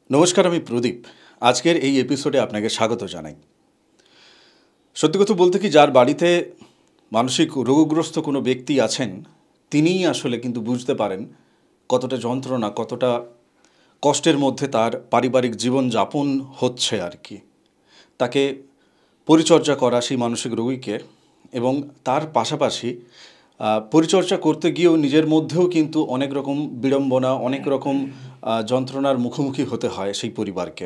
নমস্কার, আমি প্রদীপ। আজকের এই এপিসোডে আপনাকে স্বাগত জানাই। সত্যি কথা বলতে কি, যার বাড়িতে মানসিক রোগগ্রস্ত কোনো ব্যক্তি আছেন, তিনিই আসলে কিন্তু বুঝতে পারেন কতটা যন্ত্রণা, কতটা কষ্টের মধ্যে তার পারিবারিক জীবনযাপন হচ্ছে আর কি। তাকে পরিচর্যা করা সেই মানসিক রোগীকে, এবং তার পাশাপাশি পরিচর্যা করতে গিয়েও নিজের মধ্যেও কিন্তু অনেক রকম বিড়ম্বনা, অনেক রকম যন্ত্রণার মুখোমুখি হতে হয় সেই পরিবারকে।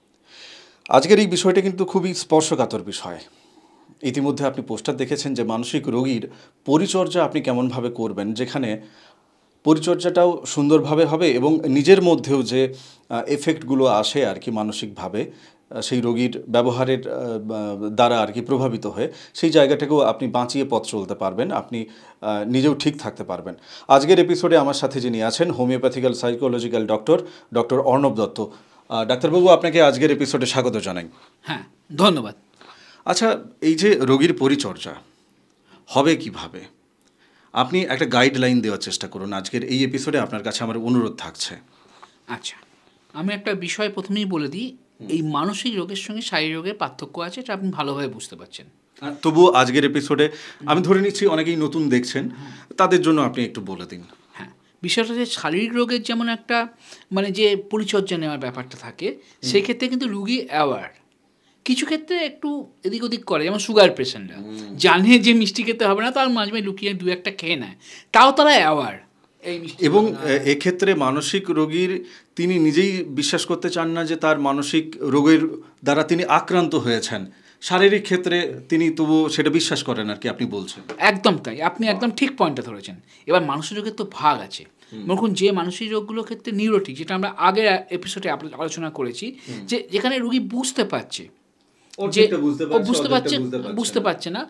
আজকের এই বিষয়টা কিন্তু খুবই স্পর্শকাতর বিষয়। ইতিমধ্যে আপনি পোস্টার দেখেছেন যে মানসিক রোগীর পরিচর্যা আপনি কেমনভাবে করবেন, যেখানে পরিচর্যাটাও সুন্দরভাবে হবে এবং নিজের মধ্যেও যে এফেক্টগুলো আসে আর কি মানসিকভাবে সেই রোগীর ব্যবহারের দ্বারা আর কি প্রভাবিত হয়ে সেই জায়গাটাকেও আপনি বাঁচিয়ে পথ চলতে পারবেন, আপনি নিজেও ঠিক থাকতে পারবেন। আজকের এপিসোডে আমার সাথে যিনি আছেন, homeopathical psychological doctor Arnab Dutta. ডাক্তারবাবু, আপনাকে আজকের এপিসোডে স্বাগত জানাই। হ্যাঁ, ধন্যবাদ। আচ্ছা, এই যে রোগীর পরিচর্যা হবে কিভাবে, আপনি একটা গাইডলাইন দেওয়ার চেষ্টা করুন। আজকের এই এপিসোডে আপনার কাছে আমার অনুরোধ থাকছে। আচ্ছা, আমি একটা বিষয় প্রথমেই বলে দিই, এই মানসিক রোগের সঙ্গে শারীরিক রোগের পার্থক্য আছে, এটা আপনি ভালোভাবে বুঝতে পারছেন। তবুও আজকের এপিসোডে আমি ধরে নিচ্ছি অনেকেই নতুন দেখছেন, তাদের জন্য আপনি একটু বলে দিন। হ্যাঁ, বিষয়টা যে শারীরিক রোগের যেমন একটা যে পরিচর্যা নেওয়ার ব্যাপারটা থাকে, সেই ক্ষেত্রে কিন্তু রুগী অ্যাওয়ার। কিছু ক্ষেত্রে একটু এদিক ওদিক করে, যেমন সুগার পেশেন্টরা জানে যে মিষ্টি খেতে হবে না, তার মাঝে মাঝে লুকিয়ে দু একটা খেয়ে নেয়, তাও তারা অ্যাওয়ার। এবং এক্ষেত্রে মানসিক রোগীর তিনি নিজেই বিশ্বাস করতে চান না যে তার মানসিক রোগের দ্বারা তিনি আক্রান্ত হয়েছেন, শারীরিক ক্ষেত্রে তিনি তবু সেটা বিশ্বাস করেন আর কি, আপনি বলছেন। একদম তাই, আপনি একদম ঠিক পয়েন্টটা ধরেছেন। এবার মানসিক রোগের তো ভাগ আছে। মনে যে মানসিক রোগগুলোর ক্ষেত্রে নিউরোটিক, যেটা আমরা আগের এপিসোডে আলোচনা করেছি, যে যেখানে রোগী বুঝতে পারছে যে ও বুঝতে পারছে না,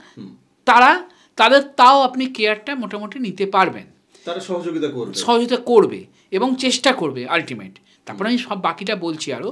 তাদের তাও আপনি কেয়ারটা মোটামুটি নিতে পারবেন, তারা সহযোগিতা করবে এবং চেষ্টা করবে আলটিমেট। তারপরে আমি সব বাকিটা বলছি আরও।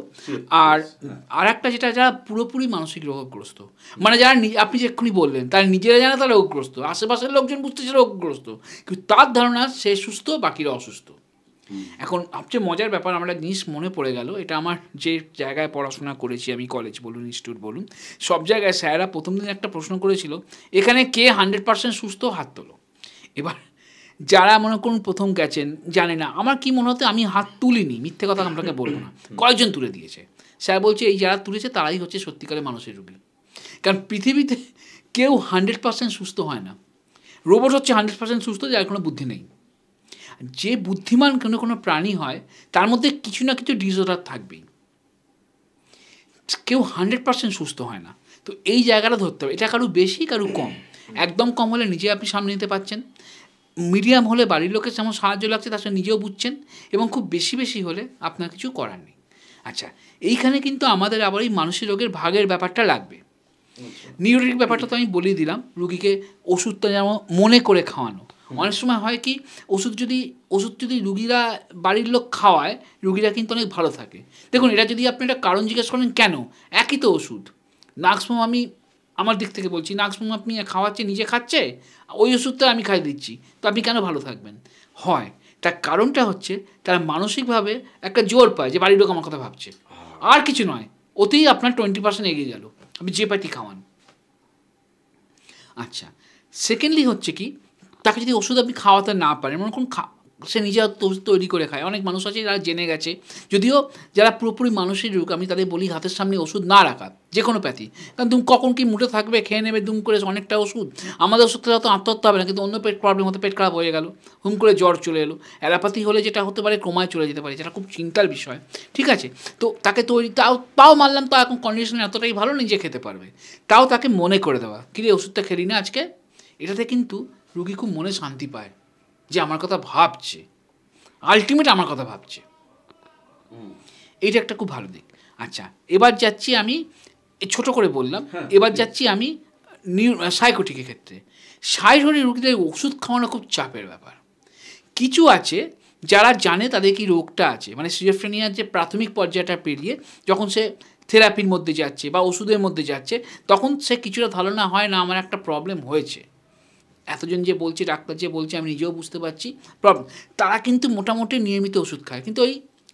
আর একটা যেটা, যারা পুরোপুরি মানসিক রোগগ্রস্ত, যারা আপনি যে এক্ষুনি বললেন, তারা নিজেরা জানে তারা রোগগ্রস্ত, আশেপাশের লোকজন বুঝতেছে রোগগ্রস্ত, কিন্তু তার ধারণা সে সুস্থ, বাকিরা অসুস্থ। এখন সবচেয়ে মজার ব্যাপার, আমার একটা জিনিস মনে পড়ে গেল, এটা আমার যে জায়গায় পড়াশোনা করেছি আমি, কলেজ বলুন, ইনস্টিটিউট বলুন, সব জায়গায় স্যাররা প্রথম দিন একটা প্রশ্ন করেছিল, এখানে কে 100% সুস্থ, হাত তোলো। এবার যারা মনে করুন প্রথম গেছেন, জানে না, আমার কি মনে হতো, আমি হাত তুলিনি, মিথ্যে কথা আপনাকে বলবো না, কয়েকজন তুলে দিয়েছে। স্যার বলছে এই যারা তুলেছে তারাই হচ্ছে সত্যিকারের মানুষের রোগী। কারণ পৃথিবীতে কেউ 100% সুস্থ হয় না। রোবট হচ্ছে 100% সুস্থ, যার কোনো বুদ্ধি নেই। যে বুদ্ধিমান কোনো প্রাণী হয়, তার মধ্যে কিছু না কিছু ডিসঅর্ডার থাকবেই। কেউ 100% সুস্থ হয় না। তো এই জায়গাটা ধরতে হবে, এটা কারো বেশি কারো কম। একদম কম হলে নিজে আপনি সামনে নিতে পারছেন, মিডিয়াম হলে বাড়ির লোকের যেমন সাহায্য লাগছে তার সঙ্গে নিজেও বুঝছেন, এবং খুব বেশি বেশি হলে আপনার কিছু করার নেই। আচ্ছা, এইখানে কিন্তু আমাদের আবার এই মানসিক রোগের ভাগের ব্যাপারটা লাগবে। নিউরোটিক ব্যাপারটা তো আমি বলেই দিলাম, রুগীকে ওষুধটা যেমন মনে করে খাওয়ানো। অনেক সময় হয় কি, ওষুধ যদি রুগীরা বাড়ির লোক খাওয়ায়, রুগীরা কিন্তু অনেক ভালো থাকে। দেখুন, এটা যদি আপনি একটা কারণ জিজ্ঞেস করেন, কেন একই তো ওষুধ, নাক্সমো, আমি আমার দিক থেকে বলছি, নাক্সমো আপনি খাওয়াচ্ছে, নিজে খাচ্ছে, ওই ওষুধটা আমি খাই দিচ্ছি, তো আপনি কেন ভালো থাকবেন? হয়, তার কারণটা হচ্ছে তারা মানসিকভাবে একটা জোর পায় যে বাড়ির লোক আমার কথা ভাবছে, আর কিছু নয়। ওতেই আপনার 20% এগিয়ে গেল, আপনি যে পার্টি খাওয়ান। আচ্ছা, সেকেন্ডলি হচ্ছে কি, তাকে যদি ওষুধ আপনি খাওয়াতে না পারেন, মনে করুন সে নিজে ওষুধ তৈরি করে খায়। অনেক মানুষ আছে যারা জেনে গেছে, যদিও যারা পুরোপুরি মানসিক রোগ, আমি তাদের বলি হাতের সামনে ওষুধ না রাখা, যে কোনো প্যাথি। কারণ তুমি কখন কি মুঠে থাকবে, খেয়ে নেবে দুম করে অনেকটা ওষুধ। আমাদের ওষুধটা তো আত্মহত্যা হবে না, কিন্তু অন্য পেট প্রবলেম হতে পেট খারাপ হয়ে গেল, হুম করে জ্বর চলে এলো। অ্যালোপ্যাথি হলে যেটা হতে পারে, ক্রমায় চলে যেতে পারে, যেটা খুব চিন্তার বিষয়। ঠিক আছে, তো তাকে তৈরি তাও মানলাম, তো এখন কন্ডিশন এতটাই ভালো, নিজে খেতে পারবে, তাও তাকে মনে করে দেওয়া, কিরে ওষুধটা খেলি না আজকে। এটাতে কিন্তু রুগী খুব মনে শান্তি পায় যে আমার কথা ভাবছে, আলটিমেট আমার কথা ভাবছে। এইটা একটা খুব ভালো দিক। আচ্ছা, এবার যাচ্ছি আমি, ছোট করে বললাম, এবার যাচ্ছি আমি সাইকোটিকের ক্ষেত্রে। সাইকোটিক রুগীদের ওষুধ খাওয়ানো খুব চাপের ব্যাপার। কিছু আছে যারা জানে তাদের কি রোগটা আছে, সিজোফ্রেনিয়ার যে প্রাথমিক পর্যায়টা পেরিয়ে যখন সে থেরাপির মধ্যে যাচ্ছে বা ওষুধের মধ্যে যাচ্ছে, তখন সে কিছুটা ধারণা হয় না আমার একটা প্রবলেম হয়েছে। এতজন যে বলছে, ডাক্তার যে বলছে, আমি নিজেও বুঝতে পারছি প্রবলেম, তারা কিন্তু মোটামুটি নিয়মিত ওষুধ খায়, কিন্তু ওই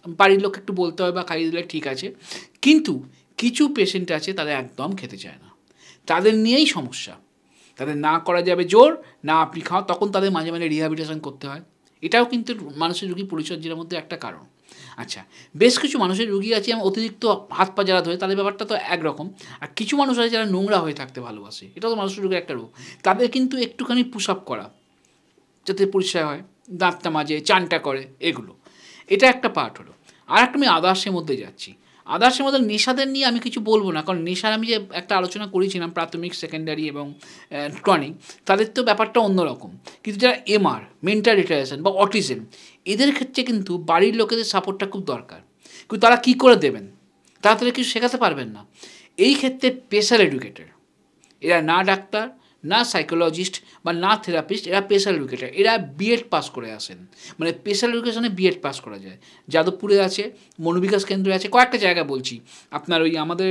বাড়ির লোক একটু বলতে হয় বা খাইয়ে দিলে ঠিক আছে, কিন্তু কিছু পেশেন্ট আছে তারা একদম খেতে চায় না, তাদের নিয়েই সমস্যা। তাদের না করা যাবে জোর, না আপনি খাওয়া, তখন তাদের মাঝে মাঝে রিহ্যাবিলিটেশন করতে হয়। এটাও কিন্তু মানুষের রুগী পরিচর্যার মধ্যে একটা কারণ। আচ্ছা, বেশ কিছু মানুষের রুগী আছে যেমন অতিরিক্ত হাত পা যারা ধরে, তাদের ব্যাপারটা তো একরকম। আর কিছু মানুষ আছে যারা নোংরা হয়ে থাকতে ভালোবাসে, এটাও তো মানুষের রোগের একটা রোগ। তাদের কিন্তু একটুখানি পুশ আপ করা, যাতে পরিষ্কার হয়, দাঁতটা মাজে, চানটা করে, এগুলো, এটা একটা পার্ট হলো। আর একটা আমি আদার্সের মধ্যে যাচ্ছি। আদার্সের মধ্যে নেশাদের নিয়ে আমি কিছু বলবো না, কারণ নেশার আমি যে একটা আলোচনা করেছিলাম প্রাথমিক, সেকেন্ডারি এবং ক্রনিক, তাদের তো ব্যাপারটা অন্যরকম। কিন্তু যারা এমআর, মেন্টাল রিটার্ডেশন বা অটিজম, এদের ক্ষেত্রে কিন্তু বাড়ির লোকেদের সাপোর্টটা খুব দরকার। কিন্তু তারা কী করে দেবেন? তারা তাদের কিছু শেখাতে পারবেন না। এই ক্ষেত্রে স্পেশাল এডুকেটর, এরা না ডাক্তার, না সাইকোলজিস্ট বা না থেরাপিস্ট, এরা স্পেশাল এডুকেটর, এরা বিএড পাস করে আসেন। মানে স্পেশাল এডুকেশনে বিএড পাস করা যায়। যাদবপুরে আছে, মনোবিকাশ কেন্দ্রে আছে, কয়েকটা জায়গা বলছি আপনার, ওই আমাদের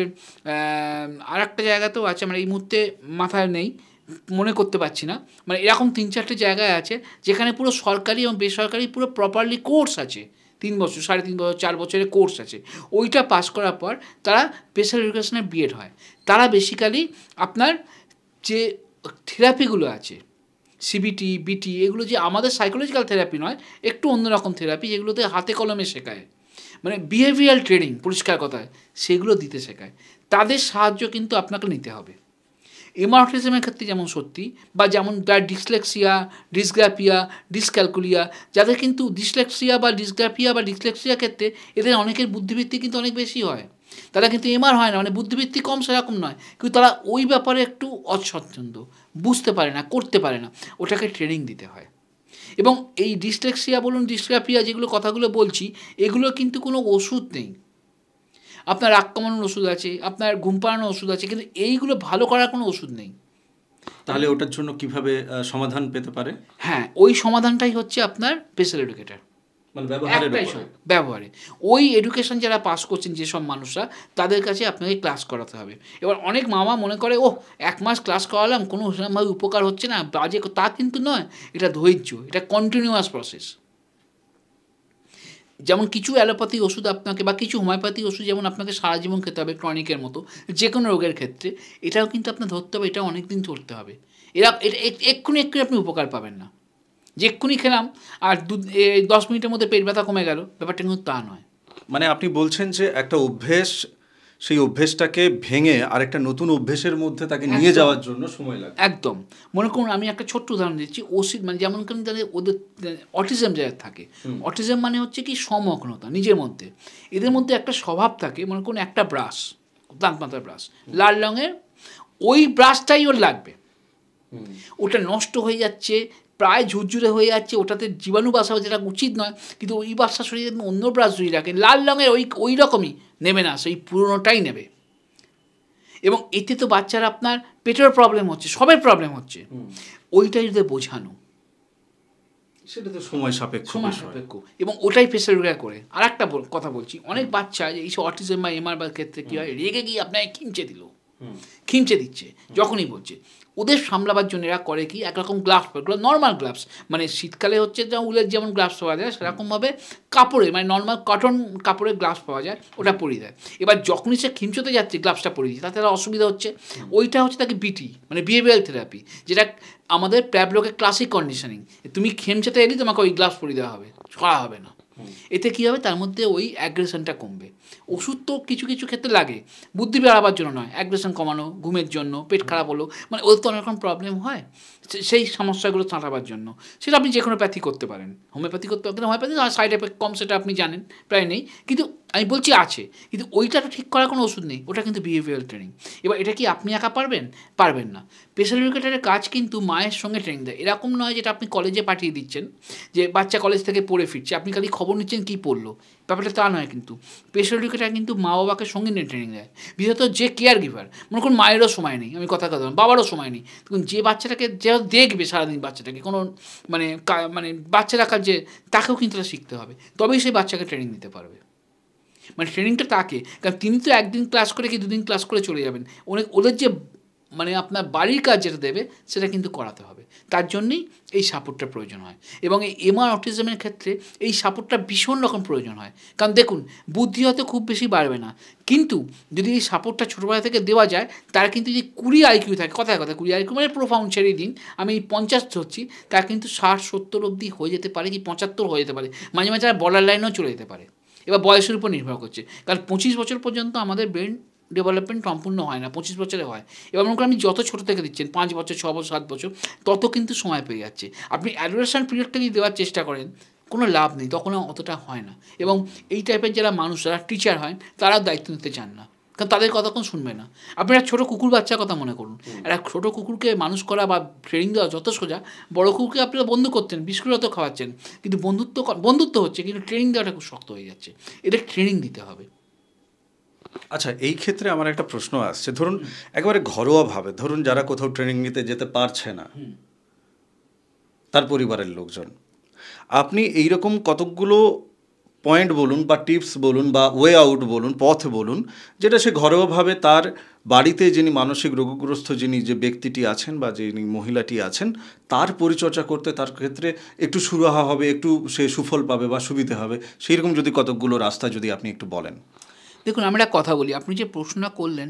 আর একটা জায়গাতেও আছে, মানে এই মুহূর্তে মাথায় নেই, মনে করতে পারছি না। মানে এরকম 3-4টে জায়গায় আছে যেখানে পুরো সরকারি এবং বেসরকারি পুরো প্রপারলি কোর্স আছে, 3 বছর, 3.5 বছর, 4 বছরের কোর্স আছে। ওইটা পাস করার পর তারা স্পেশাল এডুকেশনের বিএড হয়। তারা বেসিক্যালি আপনার যে থেরাপিগুলো আছে, সিবিটি, বিটি, এগুলো যে আমাদের সাইকোলজিক্যাল থেরাপি নয়, একটু অন্যরকম থেরাপি, যেগুলোতে হাতে কলমে শেখায়, মানে বিহেভিয়ারাল ট্রেনিং, পরিষ্কার কথায়, সেগুলো দিতে শেখায়। তাদের সাহায্য কিন্তু আপনাকে নিতে হবে। এমার্টিজমের ক্ষেত্রে যেমন সত্যি, বা যেমন যার ডিসলেক্সিয়া, ডিসগ্রাফিয়া, ডিসক্যালকুলিয়া, যাদের কিন্তু ডিসলেক্সিয়া বা ডিসগ্রাফিয়া বা ডিসলেক্সিয়া ক্ষেত্রে এদের অনেকের বুদ্ধিবৃত্তি কিন্তু অনেক বেশি হয়, তারা কিন্তু এমআর হয় না, মানে বুদ্ধিবৃত্তি কম সেরকম নয়, কিন্তু তারা ওই ব্যাপারে একটু অস্বচ্ছন্দ, বুঝতে পারে না, করতে পারে না, ওটাকে ট্রেনিং দিতে হয়। এবং এই ডিসলেক্সিয়া বলুন, ডিসগ্রাফিয়া, যেগুলো কথাগুলো বলছি, এগুলো কিন্তু কোনো ওষুধ নেই। আপনার রাগ কমানোর ওষুধ আছে, আপনার ঘুম পাড়ানোর ওষুধ আছে, কিন্তু এইগুলো ভালো করার কোনো ওষুধ নেই। তাহলে ওটার জন্য কিভাবে সমাধান পেতে পারে? হ্যাঁ, ওই সমাধানটাই হচ্ছে আপনার স্পেশাল এডুকেটর, মানে ব্যবহারে। ওই এডুকেশন যারা পাস করছেন যেসব মানুষরা, তাদের কাছে আপনাকে ক্লাস করাতে হবে। এবার অনেক মামা মনে করে, ও 1 মাস ক্লাস করালাম, কোনো সেরকমভাবে উপকার হচ্ছে না, বাজে, তা কিন্তু নয়। এটা ধৈর্য, এটা কন্টিনিউয়াস প্রসেস। যেমন কিছু অ্যালোপ্যাথি ওষুধ আপনাকে, বা কিছু হোমিওপ্যাথি ওষুধ যেমন আপনাকে সারা জীবন খেতে হবে ক্রনিকের মতো, যে কোনো রোগের ক্ষেত্রে, এটাও কিন্তু আপনার ধরতে হবে, এটা অনেক দিন ধরতে হবে। এটা এক্ষুনি আপনি উপকার পাবেন না, যে এক্ষুনি খেলাম আর 10 মিনিটের মধ্যে পেট ব্যথা কমে গেল, ব্যাপারটা কিন্তু তা নয়। মানে আপনি বলছেন যে একটা অভ্যেস, সেই অভ্যেসটাকে ভেঙে আরেকটা নতুন অভ্যেসের মধ্যে তাকে নিয়ে যাওয়ার জন্য সময় লাগে। একদম। মনে করুন আমি একটা ছোট্ট উদাহরণ দিচ্ছি, ওসিড, মানে যেমন করে তাদের ওদের অটিজম যাদের থাকে, অটিজম মানে হচ্ছে কি সমগ্নতা নিজের মধ্যে, এদের মধ্যে একটা স্বভাব থাকে, মনে করুন একটা ব্রাশ, দাঁত মাথার ব্রাশ, লাল রঙের, ওই ব্রাশটাই ওর লাগবে, ওটা নষ্ট হয়ে যাচ্ছে, প্রায় ঝুরঝুরে হয়ে যাচ্ছে, ওটাতে জীবাণু বাসা, যেটা উচিত নয়, কিন্তু ওই বাসা সরিয়ে অন্য ব্রাশ ধুয়ে রাখে, লাল রঙের ওই রকমই নেবে না, সেই পুরোনোটাই নেবে। এবং এতে তো বাচ্চারা আপনার পেটের প্রবলেম হচ্ছে, সবের প্রবলেম হচ্ছে, ওইটাই যদি বোঝানো, সেটা তো সময় সাপেক্ষ, এবং ওটাই প্রেসার করে। আর একটা কথা বলছি, অনেক বাচ্চা এইসব অটিজম বা এমআর বা ক্ষেত্রে কী হয়, রেগে গিয়ে আপনাকে খিমচে দিচ্ছে যখনই বলছে, ওদের সামলাবার জন্য এরা করে কি, একরকম গ্লাভস, নর্মাল গ্লাভস, মানে শীতকালে হচ্ছে যেমন উলের যেমন গ্লাভস পাওয়া যায়, সেরকমভাবে কাপড়ে, মানে নর্মাল কটন কাপড়ের গ্লাভস পাওয়া যায়, ওটা পরিয়ে দেয়। এবার যখনই সে খিমচোতে যাচ্ছে, গ্লাভসটা পরিয়ে দিচ্ছে, তাতে অসুবিধা হচ্ছে। ওইটা হচ্ছে তাকে বিটি, মানে বিহেভিয়ারাল থেরাপি, যেটা আমাদের প্যাবলোকে ক্লাসিক কন্ডিশনিং, তুমি খেমচেতে এলি তোমাকে ওই গ্লাভস পরিয়ে দেওয়া হবে, করা হবে না। এতে কী হবে, তার মধ্যে ওই অ্যাগ্রেশনটা কমবে। ওষুধ তো কিছু কিছু ক্ষেত্রে লাগে, বুদ্ধি বাড়াবার জন্য নয়, অ্যাগ্রেশন কমানো, ঘুমের জন্য, পেট খারাপ হলো, মানে ওদের তো অনেক রকম প্রবলেম হয়, সেই সমস্যাগুলো ছাঁটাবার জন্য সেটা আপনি যে কোনো প্যাথি করতে পারেন, হোমিওপ্যাথি করতে পারেন, হোমিওপ্যাথি সাইড এফেক্ট কম, সেটা আপনি জানেন, প্রায় নেই, কিন্তু আমি বলছি আছে, কিন্তু ওইটা ঠিক করার কোনো ওষুধ নেই, ওটা কিন্তু বিহেভিয়ারাল ট্রেনিং। এবার এটা কি আপনি একা পারবেন না। স্পেশাল এডুকেটরের কাজ কিন্তু মায়ের সঙ্গে ট্রেনিং দেয়, এরকম নয় যেটা আপনি কলেজে পাঠিয়ে দিচ্ছেন, যে বাচ্চা কলেজ থেকে পড়ে ফিরছে, আপনি খালি খবর নিচ্ছেন কী পড়লো, ব্যাপারটা তা নয়। কিন্তু স্পেশাল এডুকেটর কিন্তু মা বাবাকে সঙ্গে নিয়ে ট্রেনিং দেয়, বিশেষত যে কেয়ার গিভার, মনে করুন মায়েরও সময় নেই, আমি কথা বাবারও সময় নেই, তখন যে বাচ্চাটাকে যে দেখবে সারাদিন, বাচ্চাটাকে কোনো মানে বাচ্চা রাখার যে, তাকেও কিন্তু শিখতে হবে, তবেই সেই বাচ্চাকে ট্রেনিং দিতে পারবে। মানে ট্রেনিংটা তাকে, কারণ তিনি তো একদিন ক্লাস করে কি 2 দিন ক্লাস করে চলে যাবেন, ওদের যে মানে আপনার বাড়ির কাজ যেটা দেবে সেটা কিন্তু করাতে হবে। তার জন্যেই এই সাপোর্টটার প্রয়োজন হয়, এবং এই এমআর অটিজমের ক্ষেত্রে এই সাপোর্টটা ভীষণ রকম প্রয়োজন হয়। কারণ দেখুন, বুদ্ধি হয়তো খুব বেশি বাড়বে না, কিন্তু যদি এই সাপোর্টটা ছোটোবেলা থেকে দেওয়া যায়, তার কিন্তু যদি 20 আইকিউ থাকে, কথায় কথা 20 আইকিউ মানে প্রোফাউন্ড ছেড়েই দিন, আমি 50 ধরছি, তার কিন্তু 60-70 অবধি হয়ে যেতে পারে, কি 75 হয়ে যেতে পারে, মাঝে মাঝে আর বর্ডার লাইনেও চলে যেতে পারে। এবার বয়সের উপর নির্ভর করছে, কারণ 25 বছর পর্যন্ত আমাদের ব্রেন ডেভেলপমেন্ট সম্পূর্ণ হয় না, 25 বছরে হয়। এবার মনে করেন আপনি যত ছোটো থেকে দিচ্ছেন, 5 বছর, 6 বছর, 7 বছর, তত কিন্তু সময় পেয়ে যাচ্ছে। আপনি অ্যাডোলেসেন্ট পিরিয়ডটা যদি দেওয়ার চেষ্টা করেন, কোনো লাভ নেই, তখন অতটা হয় না। এবং এই টাইপের যারা মানুষ, যারা টিচার হয়, তারাও দায়িত্ব নিতে চান না, কারণ তাদের কতক্ষণ শুনবে না। আপনি একটা ছোটো কুকুর বাচ্চার কথা মনে করুন, একটা ছোটো কুকুরকে মানুষ করা বা ট্রেনিং দেওয়া যত সোজা, বড় কুকুরকে আপনারা বন্ধু করতেন, বিস্কুট হয়তো খাওয়াচ্ছেন, কিন্তু বন্ধুত্ব হচ্ছে, কিন্তু ট্রেনিং দেওয়াটা খুব শক্ত হয়ে যাচ্ছে। এটা ট্রেনিং দিতে হবে। আচ্ছা, এই ক্ষেত্রে আমার একটা প্রশ্ন আসছে, ধরুন একেবারে ঘরোয়াভাবে, ধরুন যারা কোথাও ট্রেনিং নিতে যেতে পারছে না, তার পরিবারের লোকজন, আপনি এইরকম কতকগুলো পয়েন্ট বলুন বা টিপস বলুন বা ওয়ে আউট বলুন, পথ বলুন, যেটা সে ঘরোয়াভাবে তার বাড়িতে যিনি মানসিক রোগগ্রস্ত যিনি যে ব্যক্তিটি আছেন বা যিনি মহিলাটি আছেন, তার পরিচর্যা করতে তার ক্ষেত্রে একটু সুরাহা হবে, একটু সে সুফল পাবে বা সুবিধে হবে, সেই রকম যদি কতকগুলো রাস্তা যদি আপনি একটু বলেন। দেখুন, আমরা একটা কথা বলি, আপনি যে প্রশ্নটা করলেন,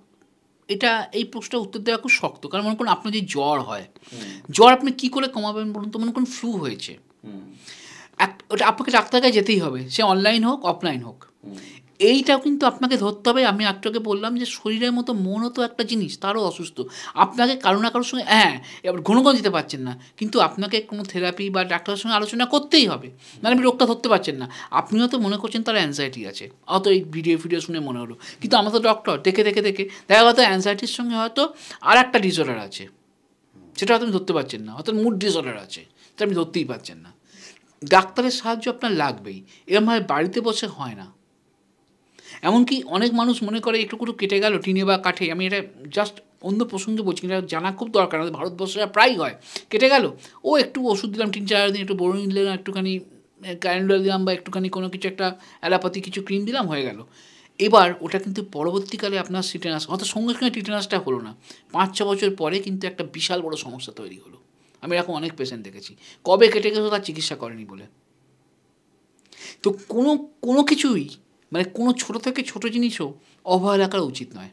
এই প্রশ্নটার উত্তর দেওয়া খুব শক্ত। কারণ মনে করুন আপনার যদি জ্বর হয়, জ্বর আপনি কী করে কমাবেন বলুন তো? মনে করুন ফ্লু হয়েছে, ওটা আপনাকে ডাক্তারের কাছে যেতেই হবে, সে অনলাইন হোক অফলাইন হোক। এইটাও কিন্তু আপনাকে ধরতে হবে। আমি একটাকে বললাম যে শরীরের মতো মনও তো একটা জিনিস, তারও অসুস্থ। আপনাকে কারো না কারোর সঙ্গে, এবার ঘন দিতে পারছেন না, কিন্তু আপনাকে কোনো থেরাপি বা ডাক্তারের সঙ্গে আলোচনা করতেই হবে, নাহলে আপনি রোগটা ধরতে পারছেন না। আপনিও তো মনে করছেন তার অ্যাংজাইটি আছে, অত এই ভিডিও শুনে মনে হলো, কিন্তু আমার তো ডক্টর দেখে দেখা গেল অ্যাংজাইটির সঙ্গে হয়তো আর একটা ডিসঅর্ডার আছে, সেটা হয়তো আপনি ধরতে পারছেন না, হয়তো মুড ডিসঅর্ডার আছে, সেটা আপনি ধরতেই পারছেন না। ডাক্তারের সাহায্য আপনার লাগবেই, এরমভাবে বাড়িতে বসে হয় না। এমনকি অনেক মানুষ মনে করে একটু কেটে গেল টিনে বা কাঠে, আমি এটা জাস্ট অন্য প্রসঙ্গে বলছি, এটা জানা খুব দরকার, আমাদের ভারতবর্ষে প্রায়ই হয়, কেটে গেল, ও একটু ওষুধ দিলাম 3-4 দিন, একটু বোরোনিন দিলাম, একটুখানি ক্যালেন্ডার দিলাম, বা একটুখানি কোনো কিছু একটা অ্যালোপ্যাথি কিছু ক্রিম দিলাম, হয়ে গেল। এবার ওটা কিন্তু পরবর্তীকালে আপনার টিটেনাস, অত সঙ্গে সঙ্গে টিটেনাসটা হলো না, 5-6 বছর পরে কিন্তু একটা বিশাল বড় সমস্যা তৈরি হলো। আমি এরকম অনেক পেশেন্ট দেখেছি, কবে কেটে গেছে তার চিকিৎসা করেনি বলে। তো কোনো কিছুই, মানে কোনো ছোটো থেকে ছোটো জিনিসও অবহেলা করা উচিত নয়।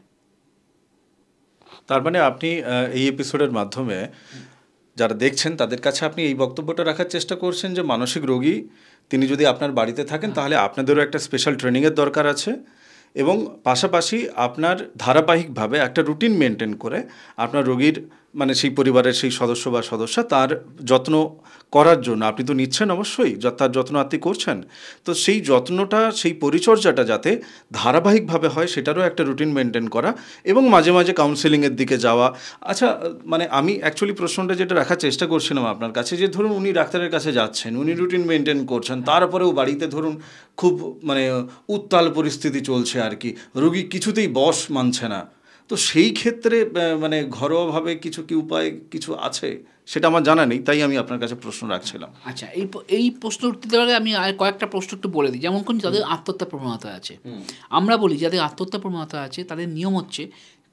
তার মানে আপনি এই এপিসোডের মাধ্যমে যারা দেখছেন তাদের কাছে আপনি এই বক্তব্যটা রাখার চেষ্টা করছেন যে মানসিক রোগী তিনি যদি আপনার বাড়িতে থাকেন, তাহলে আপনাদেরও একটা স্পেশাল ট্রেনিংয়ের দরকার আছে, এবং পাশাপাশি আপনার ধারাবাহিকভাবে একটা রুটিন মেনটেন করে আপনার রোগীর মানে সেই পরিবারের সেই সদস্য বা সদস্যা তার যত্ন করার জন্য আপনি তো নিচ্ছেন অবশ্যই, তার যত্ন আপনি করছেন, তো সেই যত্নটা, সেই পরিচর্যাটা যাতে ধারাবাহিকভাবে হয় সেটারও একটা রুটিন মেনটেন করা, এবং মাঝে মাঝে কাউন্সেলিংয়ের দিকে যাওয়া। আচ্ছা, মানে আমি অ্যাকচুয়ালি প্রশ্নটা যেটা রাখার চেষ্টা করছিলাম আপনার কাছে, যে ধরুন উনি ডাক্তারের কাছে যাচ্ছেন, উনি রুটিন মেনটেন করছেন, তারপরেও বাড়িতে ধরুন খুব মানে উত্তাল পরিস্থিতি চলছে আর কি, রোগী কিছুতেই বশ মানছে না, তো সেই ক্ষেত্রে মানে ঘরোয়াভাবে কিছু কি উপায় কিছু আছে সেটা আমার জানা নেই, তাই আমি আপনার কাছে প্রশ্ন রাখছিলাম। আচ্ছা, এই প্রশ্ন উত্তর দেওয়ার আগে আমি আর কয়েকটা প্রশ্ন একটু বলে দিই। যেমন কোন যাদের আত্মহত্যা প্রবণতা আছে, আমরা বলি যাদের আত্মহত্যা প্রবণতা আছে তাদের নিয়ম হচ্ছে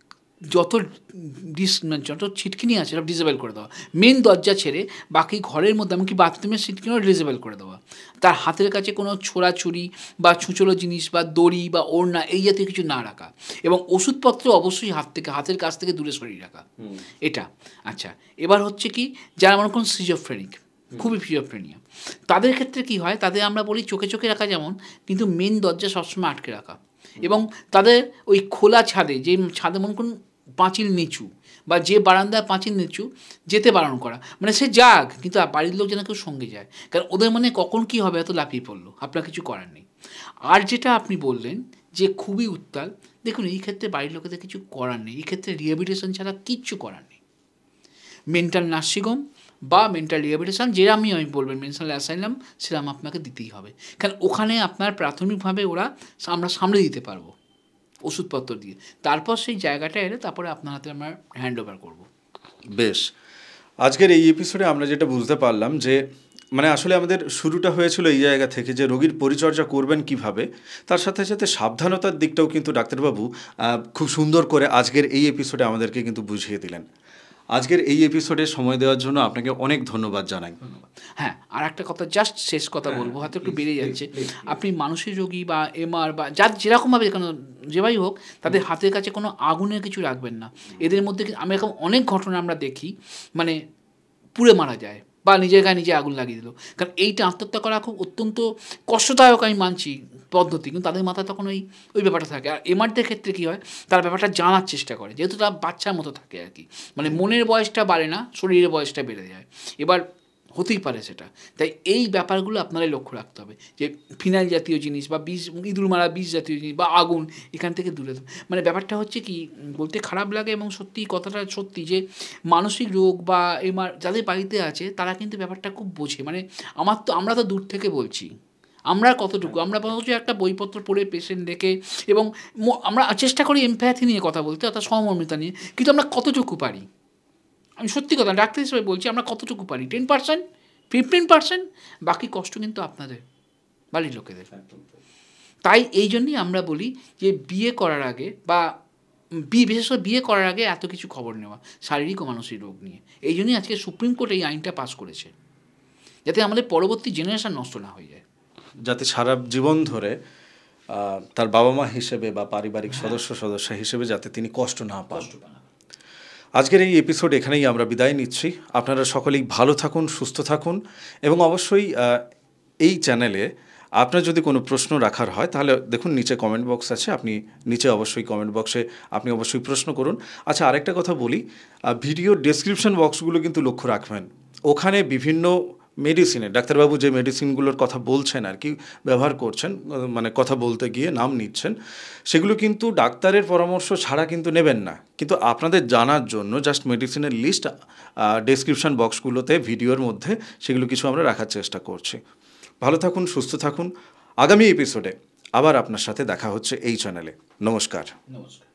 যত ছিটকিনি আছে সব ডিসেবল করে দেওয়া, মেন দরজা ছেড়ে বাকি ঘরের মধ্যে এমনকি বাথরুমের ছিটকিনিও ডিসেবল করে দেওয়া, তার হাতের কাছে কোনো ছোড়াছুরি বা ছুঁচলো জিনিস বা দড়ি বা ওড়না এই জাতীয় কিছু না রাখা, এবং ওষুধপত্র অবশ্যই হাতের কাছ থেকে দূরে সরিয়ে রাখা, এটা। আচ্ছা, এবার হচ্ছে কি, যারা মনে করুন সিজোফ্রেনিক, খুবই সিজোফ্রেনিয়া, তাদের ক্ষেত্রে কি হয়, তাদের আমরা বলি চোখে রাখা যেমন, কিন্তু মেন দরজা সবসময় আটকে রাখা, এবং তাদের ওই খোলা ছাদে, যে ছাদে মনে করুন পাঁচিল নিচু বা যে বারান্দায় পাঁচিল নিচু যেতে বারণ করা, মানে সে যাক, কিন্তু বাড়ির লোক যেন কেউ সঙ্গে যায়, কারণ ওদের মনে কখন কী হবে এত লাফিয়ে পড়লো, আপনার কিছু করার নেই। আর যেটা আপনি বললেন যে খুবই উত্তাল, দেখুন এই ক্ষেত্রে বাড়ির লোকেদের কিছু করার নেই, এই ক্ষেত্রে রিহ্যাবিলিটেশন ছাড়া কিচ্ছু করার নেই। মেন্টাল নার্সিংহোম বা মেন্টাল রিহ্যাবিলিটেশন আমি বলবেন মেন্টাল অ্যাসাইলাম, সেরকম আপনাকে দিতেই হবে, কারণ ওখানে আপনার প্রাথমিকভাবে আমরা সামলে দিতে পারবো ওষুধপত্র দিয়ে, তারপর সেই জায়গাটা এলে তারপরে আপনার হাতে আমরা হ্যান্ড ওভার করবো। বেশ, আজকের এই এপিসোডে আমরা যেটা বুঝতে পারলাম যে মানে আসলে আমাদের শুরুটা হয়েছিল এই জায়গা থেকে যে রোগীর পরিচর্যা করবেন কিভাবে, তার সাথে সাথে সাবধানতার দিকটাও কিন্তু ডাক্তারবাবু খুব সুন্দর করে আজকের এই এপিসোডে আমাদেরকে কিন্তু বুঝিয়ে দিলেন। আজকের এই এপিসোডে সময় দেওয়ার জন্য আপনাকে অনেক ধন্যবাদ জানাই। হ্যাঁ, আর একটা কথা, জাস্ট শেষ কথা বলবো, হয়তো একটু বেড়ে যাচ্ছে। আপনি মানসিক রোগী বা এমআর বা যার যেরকমভাবে কেন যেভাবেই হোক, তাদের হাতের কাছে কোনো আগুনের কিছু রাখবেন না। এদের মধ্যে আমি এরকম অনেক ঘটনা আমরা দেখি, মানে পুড়ে মারা যায় বা নিজের গায়ে নিজে আগুন লাগিয়ে দিল। কারণ এইটা আত্মহত্যা করা খুব অত্যন্ত কষ্টদায়ক, আমি মানছি পদ্ধতি, কিন্তু তাদের মাথায় তখন ওই ব্যাপারটা থাকে। আর এমআরদের ক্ষেত্রে কী হয়, তারা ব্যাপারটা জানার চেষ্টা করে, যেহেতু তারা বাচ্চার মতো থাকে আর কি, মানে মনের বয়সটা বাড়ে না, শরীরের বয়সটা বেড়ে যায়। এবার হতেই পারে সেটা, তাই এই ব্যাপারগুলো আপনারাই লক্ষ্য রাখতে হবে, যে ফিনাইল জাতীয় জিনিস বা বিষ, ইঁদুর মারা বিষ জাতীয় জিনিস বা আগুন, এখান থেকে দূরে। মানে ব্যাপারটা হচ্ছে কি, বলতে খারাপ লাগে এবং সত্যি কথাটা সত্যি, যে মানসিক রোগ বা এমার যাদের বাড়িতে আছে তারা কিন্তু ব্যাপারটা খুব বোঝে। মানে আমরা তো দূর থেকে বলছি, আমরা কতটুকু, আমরা বলছি একটা বইপত্র পড়ে পেশেন্ট দেখে, এবং আমরা চেষ্টা করি এমপ্যাথি নিয়ে কথা বলতে, অর্থাৎ সহমর্মিতা নিয়ে, কিন্তু আমরা কতটুকু পারি, আমি সত্যি কথা ডাক্তার হিসেবে বলছি, আমরা কতটুকু পারি, 10%, 15%, বাকি কষ্ট কিন্তু আপনাদের বাড়ির লোকেদের। তাই এই জন্যই আমরা বলি যে বিয়ে করার আগে বা বিশেষ করে বিয়ে করার আগে এত কিছু খবর নেওয়া শারীরিক ও মানসিক রোগ নিয়ে। এই জন্যই আজকে সুপ্রিম কোর্ট এই আইনটা পাস করেছে, যাতে আমাদের পরবর্তী জেনারেশন নষ্ট না হয়ে যায়, যাতে সারা জীবন ধরে তার বাবা মা হিসেবে বা পারিবারিক সদস্য হিসেবে যাতে তিনি কষ্ট না পান। আজকের এই এপিসোড এখানেই আমরা বিদায় নিচ্ছি। আপনারা সকলেই ভালো থাকুন, সুস্থ থাকুন, এবং অবশ্যই এই চ্যানেলে আপনার যদি কোনো প্রশ্ন রাখার হয় তাহলে দেখুন নিচে কমেন্ট বক্স আছে, আপনি নিচে অবশ্যই কমেন্ট বক্সে আপনি অবশ্যই প্রশ্ন করুন। আচ্ছা, আরেকটা কথা বলি, ভিডিও ডেসক্রিপশন বক্সগুলো কিন্তু লক্ষ্য রাখবেন, ওখানে বিভিন্ন মেডিসিনের ডাক্তারবাবু যে মেডিসিনগুলোর কথা বলছেন আর কি, ব্যবহার করছেন, মানে কথা বলতে গিয়ে নাম নিচ্ছেন, সেগুলো কিন্তু ডাক্তারের পরামর্শ ছাড়া কিন্তু নেবেন না। কিন্তু আপনাদের জানার জন্য জাস্ট মেডিসিনের লিস্ট ডেসক্রিপশন বক্সগুলোতে ভিডিওর মধ্যে সেগুলো কিছু আমরা রাখার চেষ্টা করছি। ভালো থাকুন, সুস্থ থাকুন। আগামী এপিসোডে আবার আপনার সাথে দেখা হচ্ছে এই চ্যানেলে। নমস্কার।